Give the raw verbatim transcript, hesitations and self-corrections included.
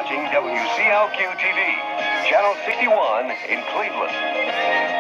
watching W C L Q T V, Channel sixty-one in Cleveland.